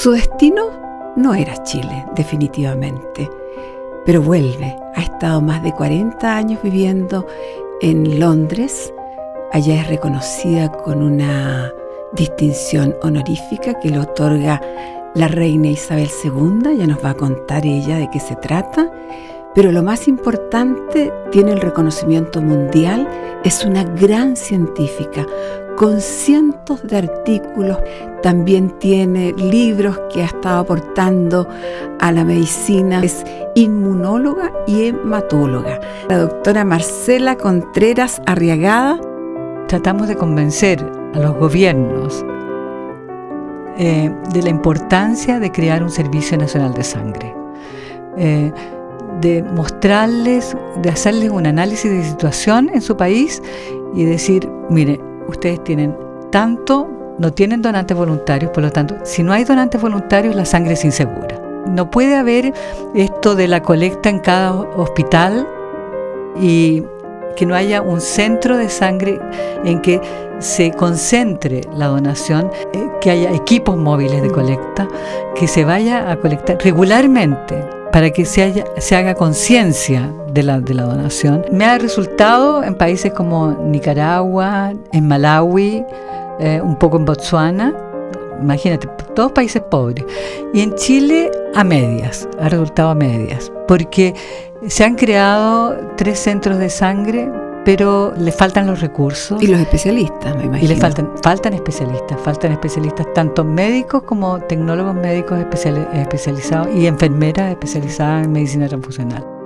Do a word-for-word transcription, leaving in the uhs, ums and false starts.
Su destino no era Chile, definitivamente, pero vuelve. Ha estado más de cuarenta años viviendo en Londres. Allá es reconocida con una distinción honorífica que le otorga la reina Isabel segunda. Ya nos va a contar ella de qué se trata. Pero lo más importante, tiene el reconocimiento mundial. Es una gran científica con cientos de artículos. También tiene libros que ha estado aportando a la medicina. Es inmunóloga y hematóloga. La doctora Marcela Contreras Arriagada. Tratamos de convencer a los gobiernos eh, de la importancia de crear un Servicio Nacional de Sangre. Eh, de mostrarles, de hacerles un análisis de situación en su país y decir, mire, ustedes tienen tanto, no tienen donantes voluntarios, por lo tanto, si no hay donantes voluntarios, la sangre es insegura. No puede haber esto de la colecta en cada hospital y que no haya un centro de sangre en que se concentre la donación, eh, que haya equipos móviles de colecta, que se vaya a colectar regularmente, para que se, haya, se haga conciencia de la, de la donación. Me ha resultado en países como Nicaragua, en Malawi, eh, un poco en Botsuana, imagínate, todos países pobres. Y en Chile a medias, ha resultado a medias, porque se han creado tres centros de sangre, pero le faltan los recursos. Y los especialistas, me imagino. Y le faltan, faltan especialistas, faltan especialistas, tanto médicos como tecnólogos médicos especiali- especializados y enfermeras especializadas en medicina transfusional.